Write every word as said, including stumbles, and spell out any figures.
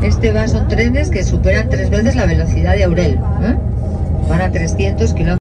Este va, son trenes que superan tres veces la velocidad de Aurel, ¿eh? Van a trescientos kilómetros.